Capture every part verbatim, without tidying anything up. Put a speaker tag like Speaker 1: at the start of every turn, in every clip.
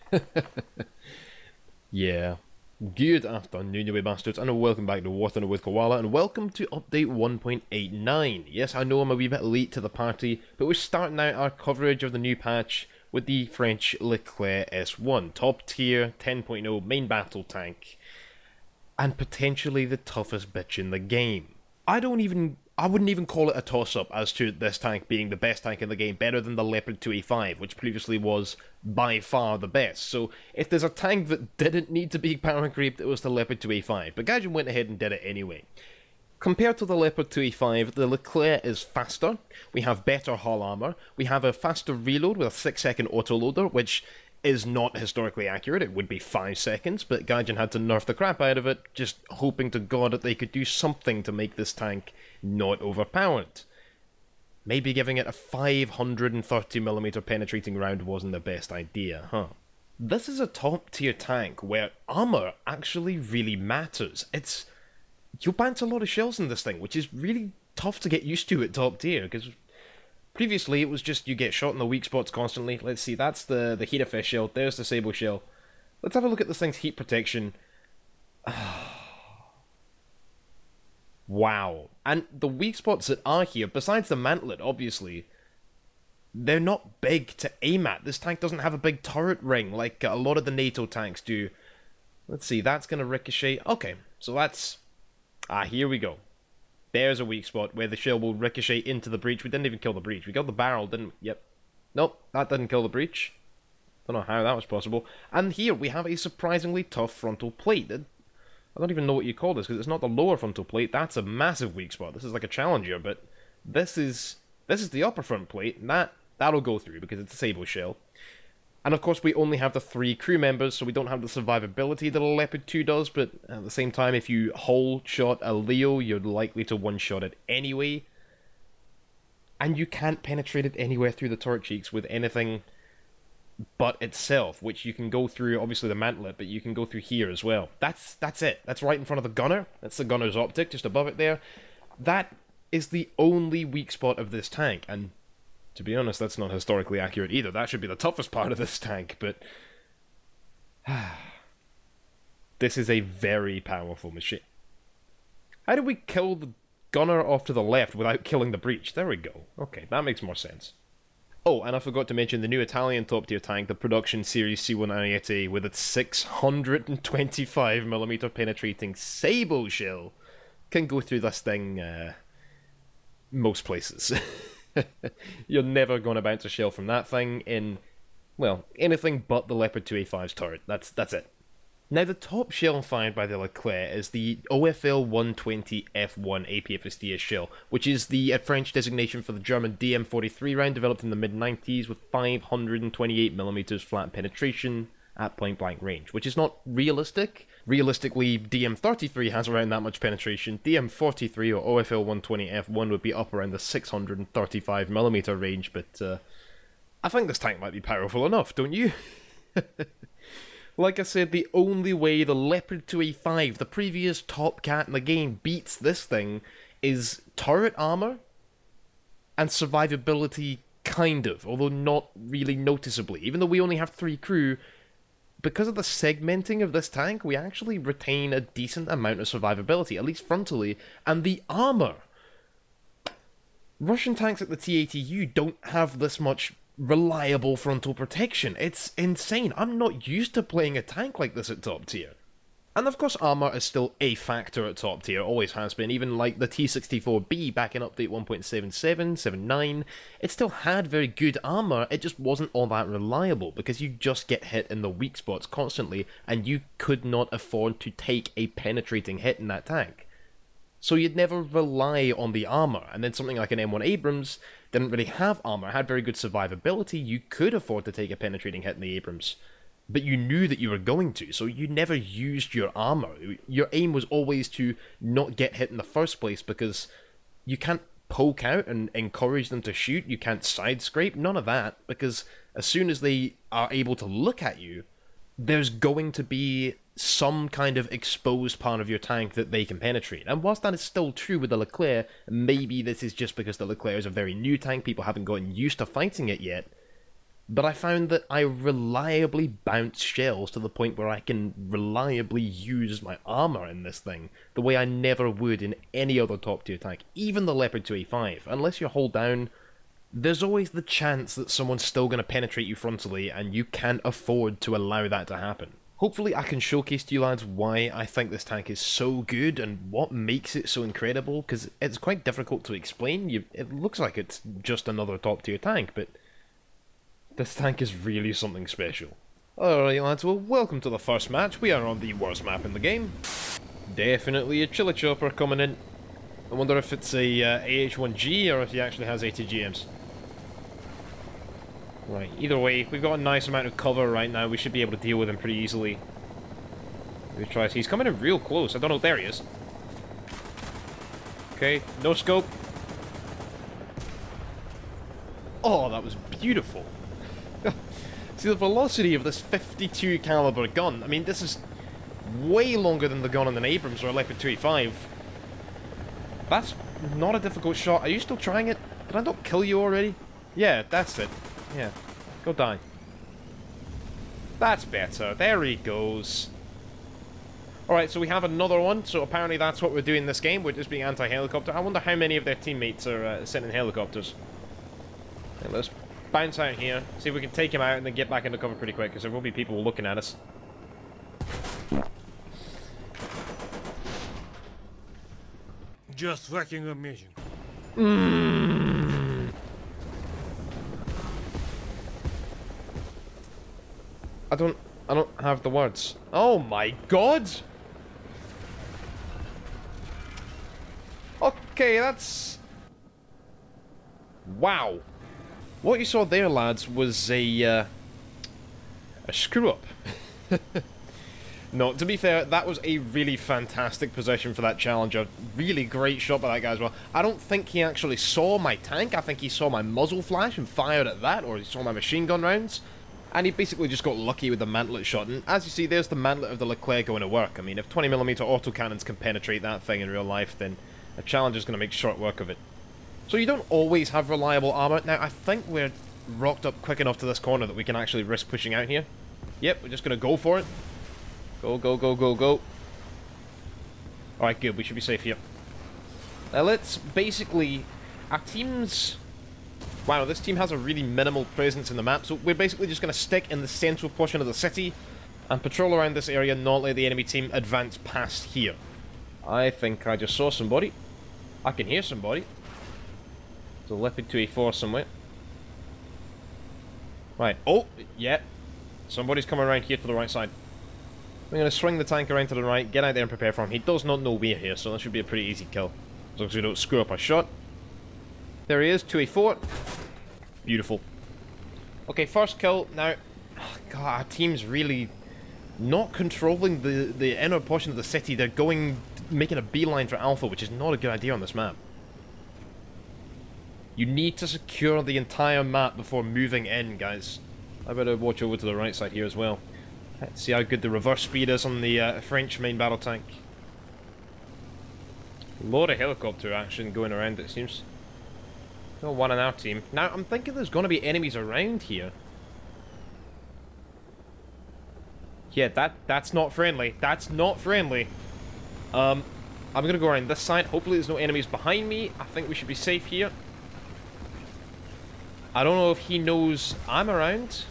Speaker 1: Yeah. Good afternoon, you wee bastards, and welcome back to War Thunder with Koala, and welcome to update one point eight nine. Yes, I know I'm a wee bit late to the party, but we're starting out our coverage of the new patch with the French Leclerc S one, top tier, ten point oh, main battle tank, and potentially the toughest bitch in the game. I don't even, I wouldn't even call it a toss-up as to this tank being the best tank in the game, better than the Leopard two A five, which previously was by far the best. So if there's a tank that didn't need to be power creeped, it was the Leopard two A five, but Gaijin went ahead and did it anyway. Compared to the Leopard two A five, the Leclerc is faster, we have better hull armor, we have a faster reload with a six second autoloader, which is not historically accurate. It would be five seconds, but Gaijin had to nerf the crap out of it, just hoping to God that they could do something to make this tank not overpowered. Maybe giving it a five hundred thirty millimeter penetrating round wasn't the best idea, huh? This is a top tier tank where armor actually really matters. It's... you'll bounce a lot of shells in this thing, which is really tough to get used to at top tier, because previously, it was just you get shot in the weak spots constantly. Let's see, that's the, the Heat Fish shell. There's the Sable shell. Let's have a look at this thing's heat protection. Wow. And the weak spots that are here, besides the mantlet, obviously, they're not big to aim at. This tank doesn't have a big turret ring like a lot of the NATO tanks do. Let's see, that's going to ricochet. Okay, so that's... ah, here we go. There's a weak spot where the shell will ricochet into the breach. We didn't even kill the breach. We killed the barrel, didn't we? Yep. Nope, that didn't kill the breach. Don't know how that was possible. And here we have a surprisingly tough frontal plate. I don't even know what you call this, because it's not the lower frontal plate. That's a massive weak spot. This is like a Challenger, but this is this is the upper front plate, and that, that'll go through because it's a Sable shell. And of course, we only have the three crew members, so we don't have the survivability that a Leopard two does, but at the same time, if you whole shot a Leo, you're likely to one-shot it anyway. And you can't penetrate it anywhere through the turret cheeks with anything but itself, which you can go through, obviously the mantlet, but you can go through here as well. That's, that's it. That's right in front of the gunner. That's the gunner's optic, just above it there. That is the only weak spot of this tank, and to be honest, that's not historically accurate either. That should be the toughest part of this tank, but... this is a very powerful machine. How do we kill the gunner off to the left without killing the breach? There we go. Okay, that makes more sense. Oh, and I forgot to mention the new Italian top-tier tank, the Production Series C one Ariete, with its six hundred twenty-five millimeter penetrating Sable shell, can go through this thing, uh, most places. You're never going to bounce a shell from that thing in, well, anything but the Leopard two A five's turret. That's that's it. Now, the top shell fired by the Leclerc is the O F L one twenty F one A P F S D S shell, which is the uh, French designation for the German D M forty-three round developed in the mid nineties with five hundred twenty-eight millimeter flat penetration at point-blank range, which is not realistic. Realistically, D M thirty-three has around that much penetration. D M forty-three or O F L one twenty F one would be up around the six hundred thirty-five millimeter range, but uh, I think this tank might be powerful enough, don't you? Like I said, the only way the Leopard two A five, the previous top cat in the game, beats this thing is turret armor and survivability, kind of, although not really noticeably. Even though we only have three crew, because of the segmenting of this tank, we actually retain a decent amount of survivability, at least frontally, and the armor. Russian tanks at the T eighty U don't have this much reliable frontal protection. It's insane. I'm not used to playing a tank like this at top tier. And of course armor is still a factor at top tier, always has been, even like the T sixty-four B back in update one point seven seven, seven nine, it still had very good armor, it just wasn't all that reliable, because you just get hit in the weak spots constantly, and you could not afford to take a penetrating hit in that tank. So you'd never rely on the armor, and then something like an M one Abrams didn't really have armor, had very good survivability, you could afford to take a penetrating hit in the Abrams, but you knew that you were going to, so you never used your armor. Your aim was always to not get hit in the first place, because you can't poke out and encourage them to shoot, you can't side scrape, none of that, because as soon as they are able to look at you, there's going to be some kind of exposed part of your tank that they can penetrate. And whilst that is still true with the Leclerc, maybe this is just because the Leclerc is a very new tank, people haven't gotten used to fighting it yet, but I found that I reliably bounce shells to the point where I can reliably use my armor in this thing the way I never would in any other top tier tank, even the Leopard two A five. Unless you hold down, there's always the chance that someone's still going to penetrate you frontally, and you can't afford to allow that to happen. Hopefully I can showcase to you lads why I think this tank is so good and what makes it so incredible, because it's quite difficult to explain. You, it looks like it's just another top tier tank, but this tank is really something special. Alright lads, well welcome to the first match. We are on the worst map in the game. Definitely a Chili Chopper coming in. I wonder if it's a uh, A H one G or if he actually has A T G Ms. Right, either way, we've got a nice amount of cover right now. We should be able to deal with him pretty easily. We try. He's coming in real close. I don't know. There he is. Okay, no scope. Oh, that was beautiful. See the velocity of this fifty-two caliber gun. I mean, this is way longer than the gun on an Abrams or a Leopard two A five. That's not a difficult shot. Are you still trying it? Did I not kill you already? Yeah, that's it. Yeah, go die. That's better. There he goes. Alright, so we have another one. So apparently that's what we're doing this game. We're just being anti-helicopter. I wonder how many of their teammates are uh, sitting in helicopters. Okay, let's bounce out here, see if we can take him out, and then get back into cover pretty quick, because there will be people looking at us.
Speaker 2: Just fucking amazing.
Speaker 1: Mm. I don't, I don't have the words. Oh my god! Okay, that's... Wow. What you saw there, lads, was a, uh, a screw-up. No, to be fair, that was a really fantastic position for that Challenger. Really great shot by that guy as well. I don't think he actually saw my tank. I think he saw my muzzle flash and fired at that, or he saw my machine gun rounds. And he basically just got lucky with the mantlet shot. And as you see, there's the mantlet of the Leclerc going to work. I mean, if twenty millimeter autocannons can penetrate that thing in real life, then a Challenger's going to make short work of it. So you don't always have reliable armor. Now, I think we're rocked up quick enough to this corner that we can actually risk pushing out here. Yep, we're just going to go for it. Go, go, go, go, go. Alright, good. We should be safe here. Now, let's basically... Our team's... Wow, this team has a really minimal presence in the map, so we're basically just going to stick in the central portion of the city and patrol around this area, not let the enemy team advance past here. I think I just saw somebody. I can hear somebody. It's a Leopard two A four somewhere. Right. Oh, yeah. Somebody's coming around here to the right side. I'm going to swing the tank around to the right, get out there and prepare for him. He does not know we're here, so that should be a pretty easy kill. As long as we don't screw up our shot. There he is, two A four. Beautiful. Okay, first kill. Now, oh God, our team's really not controlling the, the inner portion of the city. They're going, making a beeline for Alpha, which is not a good idea on this map. You need to secure the entire map before moving in, guys. I better watch over to the right side here as well. Let's see how good the reverse speed is on the uh, French main battle tank. A lot of helicopter action going around, it seems. No one on our team. Now, I'm thinking there's going to be enemies around here. Yeah, that that's not friendly. That's not friendly. Um, I'm going to go around this side. Hopefully there's no enemies behind me. I think we should be safe here. I don't know if he knows I'm around.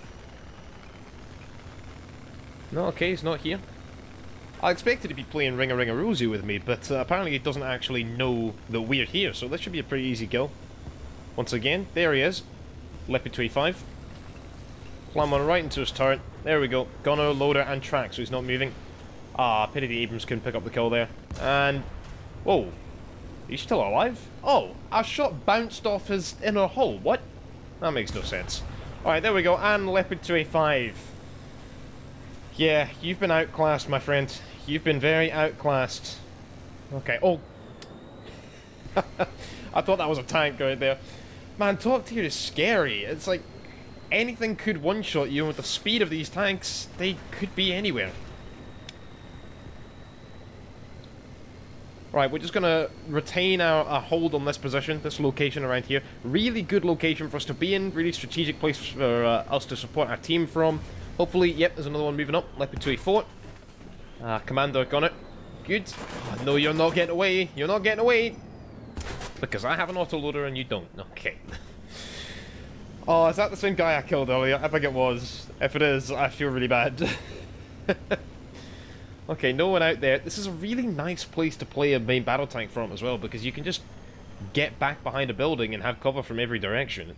Speaker 1: No, okay, he's not here. I expected to be playing Ring-a-Ring-a-Rosie with me, but uh, apparently he doesn't actually know that we're here, so this should be a pretty easy kill. Once again, there he is. Leopard two A five. Plumb on right into his turret. There we go. Gunner, loader, and track, so he's not moving. Ah, pity the Abrams couldn't pick up the kill there. And... whoa. He's still alive? Oh, our shot bounced off his inner hull. What? That makes no sense. Alright, there we go. And Leopard two A five. Yeah, you've been outclassed, my friend. You've been very outclassed. Okay, oh. I thought that was a tank right there. Man, top tier is scary. It's like, anything could one-shot you, and with the speed of these tanks, they could be anywhere. Right, we're just going to retain our, our hold on this position, this location around here. Really good location for us to be in, really strategic place for uh, us to support our team from. Hopefully, yep, there's another one moving up, Leopard two A Fort. Uh, Commander got it. Good. Oh, no, you're not getting away. You're not getting away. Because I have an autoloader and you don't. Okay. Oh, is that the same guy I killed earlier? I think it was. If it is, I feel really bad. Okay, no one out there. This is a really nice place to play a main battle tank from as well, because you can just get back behind a building and have cover from every direction.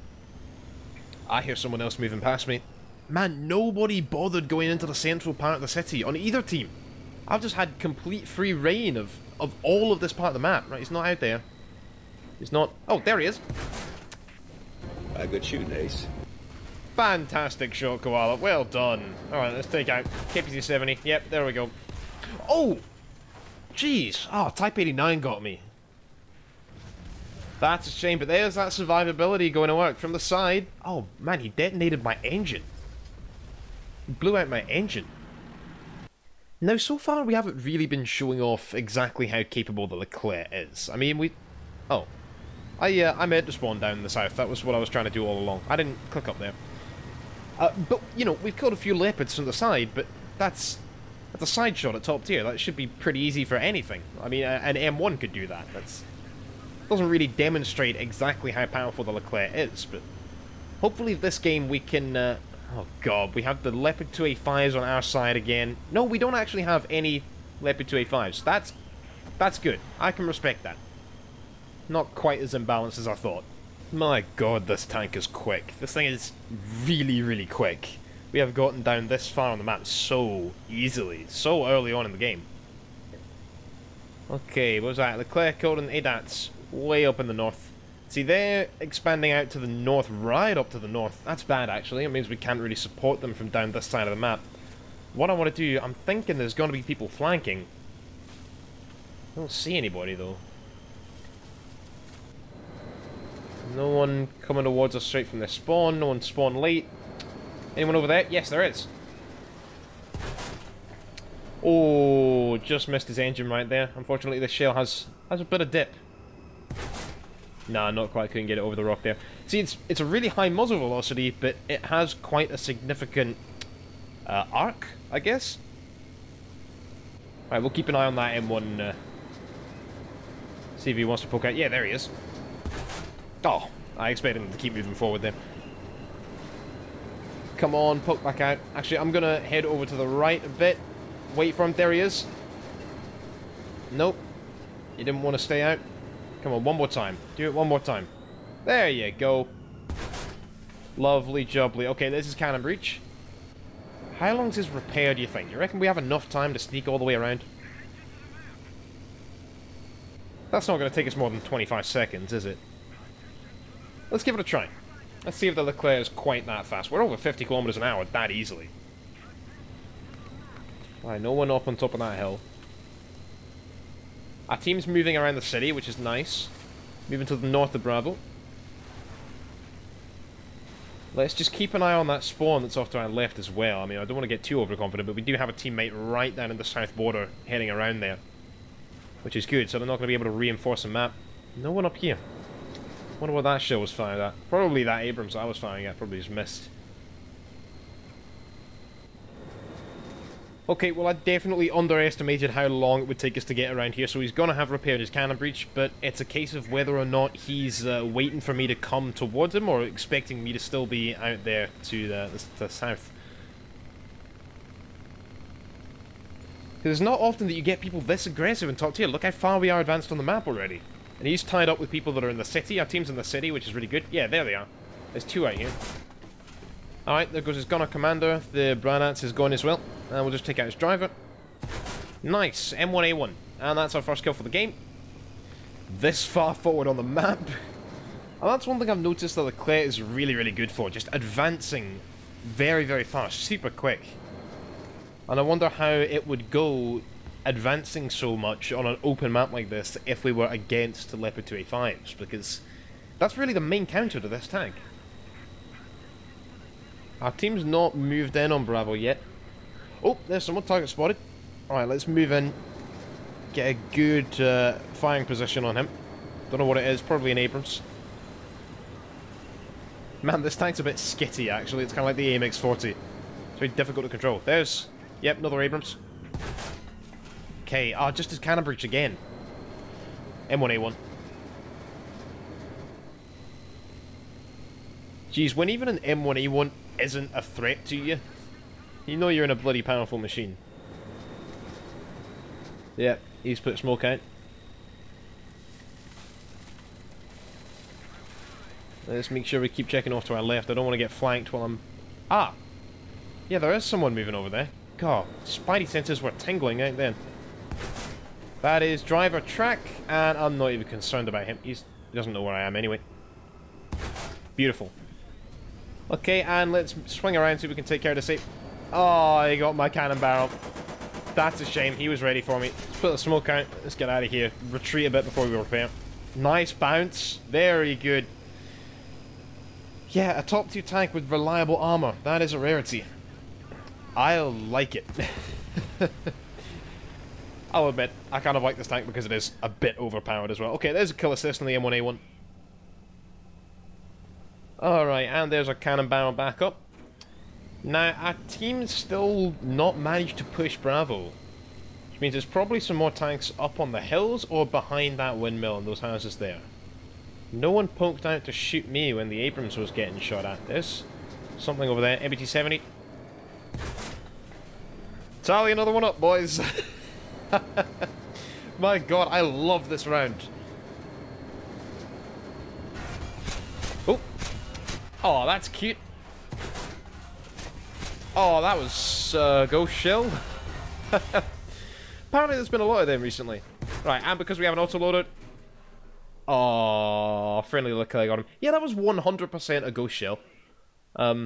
Speaker 1: I hear someone else moving past me. Man, nobody bothered going into the central part of the city on either team. I've just had complete free reign of, of all of this part of the map. Right, he's not out there. He's not... Oh, there he is.
Speaker 2: A good shooting, Ace.
Speaker 1: Fantastic shot, Koala. Well done. Alright, let's take out K P Z seventy. Yep, there we go. Oh! Jeez. Oh, Type eighty-nine got me. That's a shame, but there's that survivability going to work. From the side... Oh, man, he detonated my engine. He blew out my engine. Now, so far, we haven't really been showing off exactly how capable the Leclerc is. I mean, we... Oh. I, uh, I meant to spawn down in the south. That was what I was trying to do all along. I didn't click up there. Uh, but, you know, we've killed a few Leopards from the side, but that's... That's a side shot at top tier. That should be pretty easy for anything. I mean, an M one could do that. That's... Doesn't really demonstrate exactly how powerful the Leclerc is, but... Hopefully this game we can... Uh, oh god, we have the Leopard two A fives on our side again. No, we don't actually have any Leopard two A fives. That's... That's good. I can respect that. Not quite as imbalanced as I thought. My god, this tank is quick. This thing is really, really quick. We have gotten down this far on the map so easily, so early on in the game. Okay, what was that? Leclerc, Coden, A D A Ts, way up in the north. See, they're expanding out to the north, right up to the north. That's bad, actually. It means we can't really support them from down this side of the map. What I want to do, I'm thinking there's going to be people flanking. I don't see anybody, though. No one coming towards us straight from their spawn. No one spawned late. Anyone over there? Yes, there is. Oh, just missed his engine right there. Unfortunately, this shell has has a bit of dip. Nah, not quite. Couldn't get it over the rock there. See, it's it's a really high muzzle velocity, but it has quite a significant uh, arc, I guess. Right, we'll keep an eye on that M one. Uh, see if he wants to poke out. Yeah, there he is. Oh, I expected him to keep moving forward there. Come on, poke back out. Actually, I'm going to head over to the right a bit. Wait for him. There he is. Nope. You didn't want to stay out. Come on, one more time. Do it one more time. There you go. Lovely jubbly. Okay, this is Cannon Breach. How long's his repair, do you think? You reckon we have enough time to sneak all the way around? That's not going to take us more than twenty-five seconds, is it? Let's give it a try. Let's see if the Leclerc is quite that fast. We're over fifty kilometers an hour that easily. Alright, no one up on top of that hill. Our team's moving around the city, which is nice. Moving to the north of Bravo. Let's just keep an eye on that spawn that's off to our left as well. I mean, I don't want to get too overconfident, but we do have a teammate right down in the south border heading around there. Which is good, so they're not going to be able to reinforce the map. No one up here. Wonder what that shell was fired at. Probably that Abrams I was firing at probably just missed. Okay, well I definitely underestimated how long it would take us to get around here, so he's gonna have repaired his cannon breach, but it's a case of whether or not he's uh, waiting for me to come towards him or expecting me to still be out there to the, the, the south. Because it's not often that you get people this aggressive in top tier. Look how far we are advanced on the map already. And he's tied up with people that are in the city. Our team's in the city, which is really good. Yeah, there they are. There's two out here. Alright, there goes his gunner commander. The Branats is going as well. And we'll just take out his driver. Nice. M one A one. And that's our first kill for the game. This far forward on the map. And that's one thing I've noticed that Leclerc is really, really good for. Just advancing very, very fast. Super quick. And I wonder how it would go advancing so much on an open map like this if we were against Leopard two A fives, because that's really the main counter to this tank. Our team's not moved in on Bravo yet. Oh, there's someone target spotted. Alright, let's move in. get a good uh, firing position on him. Don't know what it is, probably an Abrams. Man, this tank's a bit skitty, actually. It's kind of like the A M X forty. It's very difficult to control. There's... Yep, another Abrams. Okay, ah, oh, just his cannon breach again. M one A one. Jeez, when even an M one A one isn't a threat to you, you know you're in a bloody powerful machine. Yep, he's put smoke out. Let's make sure we keep checking off to our left. I don't want to get flanked while I'm... Ah! Yeah, there is someone moving over there. God, spidey senses were tingling out then. That is driver track, and I'm not even concerned about him. He's, he doesn't know where I am anyway. Beautiful. Okay, and let's swing around so we can take care of the safe. Oh, he got my cannon barrel. That's a shame. He was ready for me. Let's put the smoke out. Let's get out of here. Retreat a bit before we repair. Nice bounce. Very good. Yeah, a top two tank with reliable armor. That is a rarity. I like it. I'll admit, I kind of like this tank because it is a bit overpowered as well. Okay, there's a kill assist on the M one A one. Alright, and there's our cannon barrel back up. Now, our team's still not managed to push Bravo. Which means there's probably some more tanks up on the hills or behind that windmill and those houses there. No one poked out to shoot me when the Abrams was getting shot at. There's something over there. M B T seventy. Tally another one up, boys. My god, I love this round. Oh. Oh, that's cute. Oh, that was uh, Ghost Shell. Apparently there's been a lot of them recently. Right, and because we have an autoloader... Oh, friendly look, I got him. Yeah, that was one hundred percent a Ghost Shell. Um...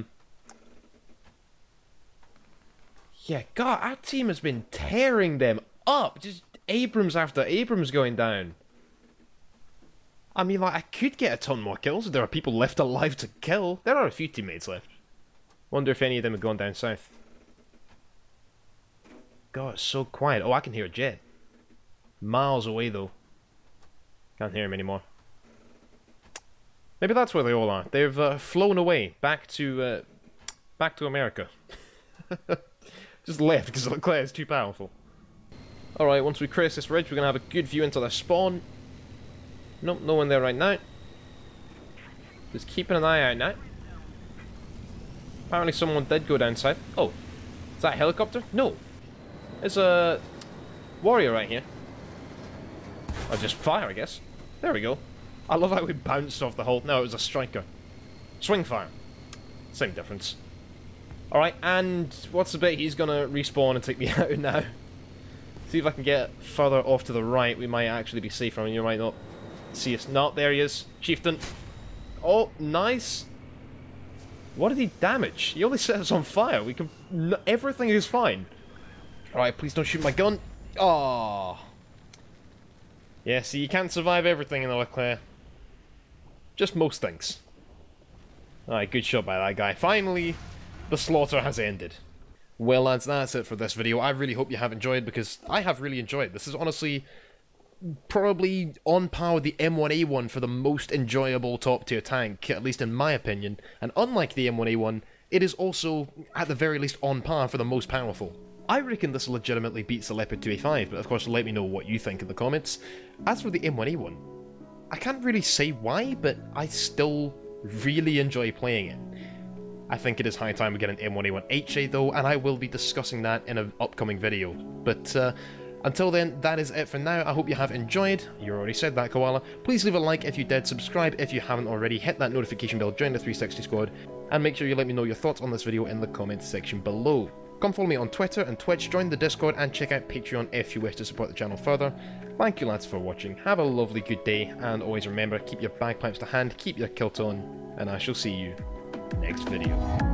Speaker 1: Yeah, God, our team has been tearing them up. Just Abrams after Abrams going down. I mean, like, I could get a ton more kills if there are people left alive to kill. There are a few teammates left. Wonder if any of them have gone down south. God, it's so quiet. Oh, I can hear a jet. Miles away, though. Can't hear him anymore. Maybe that's where they all are. They've uh, flown away back to uh, back to America. Just left because Leclerc is too powerful. Alright, once we cross this ridge, we're going to have a good view into their spawn. Nope, no one there right now. Just keeping an eye out now. Apparently someone did go down south. Oh, is that a helicopter? No. It's a warrior right here. Or just fire, I guess. There we go. I love how we bounced off the hull. No, it was a striker. Swing fire. Same difference. Alright, and what's the bit? He's gonna respawn and take me out now. See if I can get further off to the right. We might actually be safer, and you might not see us. Not there he is. Chieftain. Oh, nice. What did he damage? He only set us on fire. We can... No, everything is fine. Alright, please don't shoot my gun. Oh. Yeah, see, you can't survive everything in the Leclerc. Just most things. Alright, good shot by that guy. Finally, the slaughter has ended. Well, lads, that's it for this video. I really hope you have enjoyed, because I have really enjoyed. This is honestly probably on par with the M one A one for the most enjoyable top-tier tank, at least in my opinion. And unlike the M one A one, it is also, at the very least, on par for the most powerful. I reckon this legitimately beats the Leopard two A five, but of course let me know what you think in the comments. As for the M one A one, I can't really say why, but I still really enjoy playing it. I think it is high time we get an M one A one H A though, and I will be discussing that in an upcoming video. But uh, until then, that is it for now. I hope you have enjoyed. You already said that, Koala. Please leave a like if you did, subscribe if you haven't already, hit that notification bell, join the three sixty squad, and make sure you let me know your thoughts on this video in the comments section below. Come follow me on Twitter and Twitch, join the Discord, and check out Patreon if you wish to support the channel further. Thank you lads for watching, have a lovely good day, and always remember, keep your bagpipes to hand, keep your kilt on, and I shall see you next video.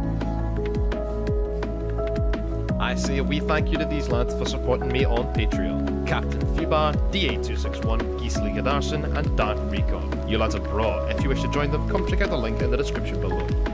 Speaker 1: I say a wee thank you to these lads for supporting me on Patreon. Captain Fubar, D A two six one, Gisli Gadarson, and Dark Recon. You lads are bra. If you wish to join them, come check out the link in the description below.